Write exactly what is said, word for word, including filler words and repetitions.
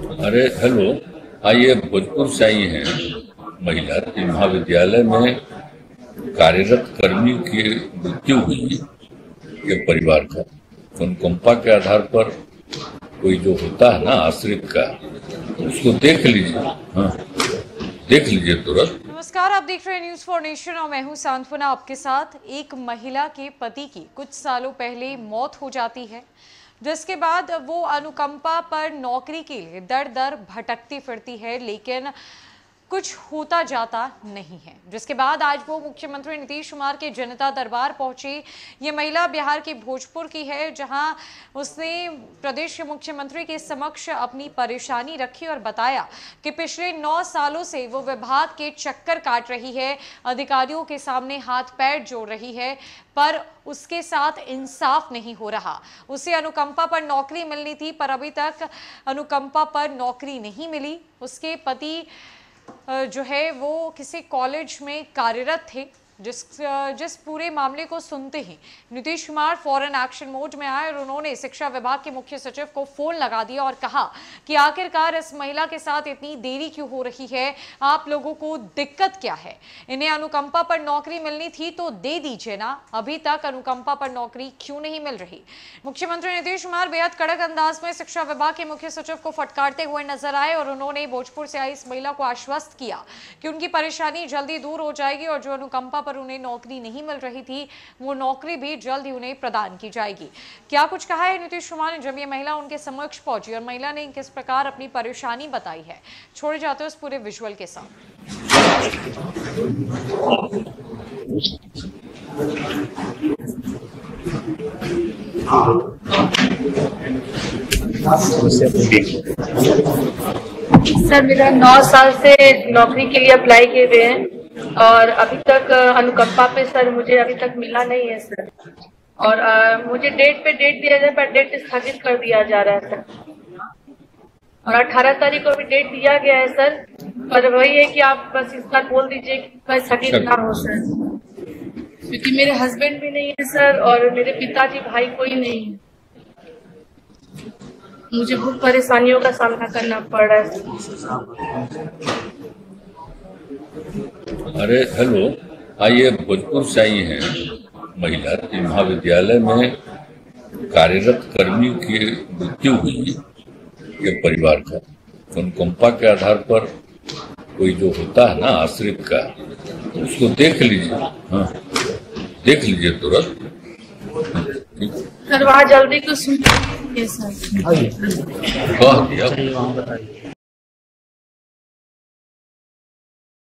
अरे हेलो, आइए भोजपुर से आई हैं महिला की महाविद्यालय में कार्यरत कर्मी की मृत्यु हुई एक परिवार का अनुकंपा के आधार पर कोई जो होता है ना आश्रित का, उसको देख लीजिए। हाँ, देख लीजिए तुरंत। नमस्कार, आप देख रहे हैं न्यूज फॉर नेशन और मैं हूं सांत्वना आपके साथ। एक महिला के पति की कुछ सालों पहले मौत हो जाती है, जिसके बाद वो अनुकंपा पर नौकरी के लिए दर दर भटकती फिरती है, लेकिन कुछ होता जाता नहीं है। जिसके बाद आज वो मुख्यमंत्री नीतीश कुमार के जनता दरबार पहुंची। ये महिला बिहार के भोजपुर की है, जहां उसने प्रदेश के मुख्यमंत्री के समक्ष अपनी परेशानी रखी और बताया कि पिछले नौ सालों से वो विभाग के चक्कर काट रही है, अधिकारियों के सामने हाथ पैर जोड़ रही है, पर उसके साथ इंसाफ नहीं हो रहा। उसे अनुकंपा पर नौकरी मिलनी थी, पर अभी तक अनुकंपा पर नौकरी नहीं मिली। उसके पति जो है वो किसी कॉलेज में कार्यरत थे। जिस जिस पूरे मामले को सुनते ही नीतीश कुमार फौरन एक्शन मोड में आए और उन्होंने शिक्षा विभाग के मुख्य सचिव को फोन लगा दिया और कहा कि आखिरकार इस महिला के साथ इतनी देरी क्यों हो रही है, आप लोगों को दिक्कत क्या है? इन्हें अनुकंपा पर नौकरी मिलनी थी तो दे दीजिए ना, अभी तक अनुकंपा पर नौकरी क्यों नहीं मिल रही? मुख्यमंत्री नीतीश कुमार बेहद कड़क अंदाज में शिक्षा विभाग के मुख्य सचिव को फटकारते हुए नजर आए और उन्होंने भोजपुर से आई इस महिला को आश्वस्त किया कि उनकी परेशानी जल्दी दूर हो जाएगी और जो अनुकंपा पर उन्हें नौकरी नहीं मिल रही थी, वो नौकरी भी जल्द ही उन्हें प्रदान की जाएगी। क्या कुछ कहा है नीतीश कुमार ने जब ये महिला उनके समक्ष पहुंची और महिला ने किस प्रकार अपनी परेशानी बताई है, छोड़े जाते हैं उस पूरे विजुअल के साथ। सर, मेरा नौ साल से नौकरी के लिए अप्लाई किए हुए हैं और अभी तक अनुकंपा पे सर मुझे अभी तक मिला नहीं है सर। और आ, मुझे डेट पे डेट दिया जाए पर डेट स्थगित कर दिया जा रहा है सर। और अठारह तारीख को भी डेट दिया गया है सर, पर वही है कि आप बस इस बार बोल दीजिए कि स्थगित ना हो सर, क्योंकि मेरे हस्बैंड भी नहीं है सर और मेरे पिताजी भाई कोई नहीं है। मुझे बहुत परेशानियों का सामना करना पड़ रहा है। अरे हेलो, आइए भोजपुर से आई हैं महिला की महाविद्यालय में कार्यरत कर्मी की मृत्यु हुई एक परिवार का अनुकंपा के आधार पर कोई जो होता है ना आश्रित का, उसको देख लीजिए। हाँ, देख लीजिए तुरंत। सर वहाँ जल्दी कुछ सुन सर कह दिया।